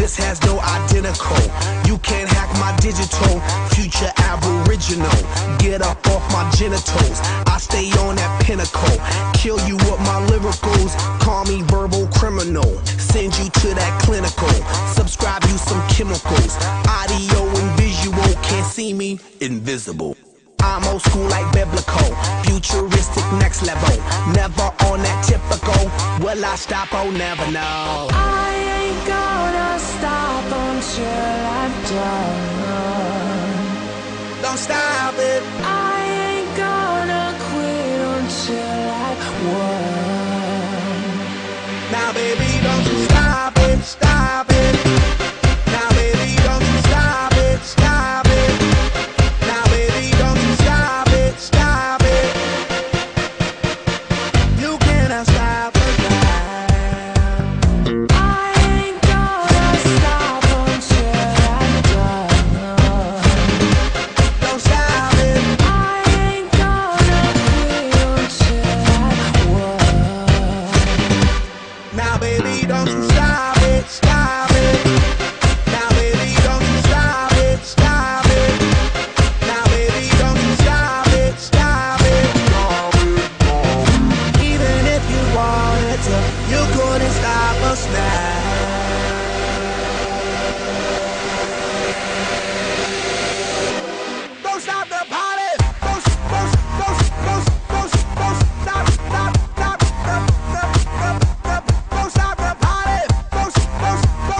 This has no identical. You can't hack my digital. Future aboriginal. Get up off my genitals. I stay on that pinnacle. Kill you with my lyricals. Call me verbal criminal. Send you to that clinical. Subscribe you some chemicals. Audio and visual. Can't see me, invisible. I'm old school like biblical. Futuristic next level. Never on that typical. Will I stop? Oh, never know. I ain't gonna stop until I'm done. Don't stop it. I ain't gonna quit until I won. Now baby, don't you stop it, stop it. Now baby, don't you stop it, stop it. Now baby, don't you stop it, stop it. You cannot stop the time. I ain't gonna stop until I'm done. Don't stop it. I ain't gonna quit until I won. Now baby, don't you stop it, stop it. Now baby, don't you stop it, stop it. Now baby, don't you stop it, stop it. Even if you wanted to, you couldn't stop us now. Don't stop the party. Don't stop, stop, stop, stop, don't stop the party. Don't stop,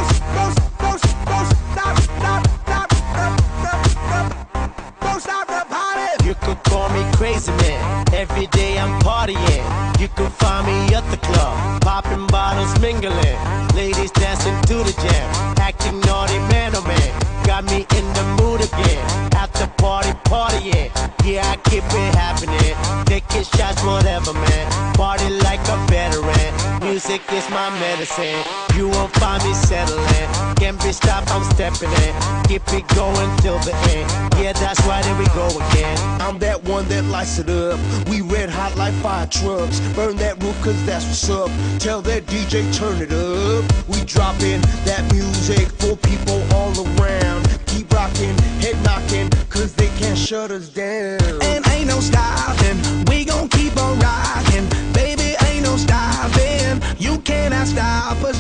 don't stop the party. You could call me crazy man. Every day I'm partying. You can find me at the club, popping bottles, mingling. Ladies dancing to the jam, acting naughty, man oh man. Got me in the mood again. After party, partying. Yeah, I keep it happening. Taking shots, whatever, man. Party like a veteran. Music is my medicine. You won't find me settling. Can't be stopped, I'm stepping in. Keep it going till the end. Yeah, that's why there we go again. I'm that one that lights it up. We red hot like fire trucks. Burn that roof cause that's what's up. Tell that DJ turn it up. We dropping that music for people all around. Keep rocking, head knocking, cause they can't shut us down. And ain't no stopping, we gon' keep on rocking. Baby, ain't no stopping, you cannot stop us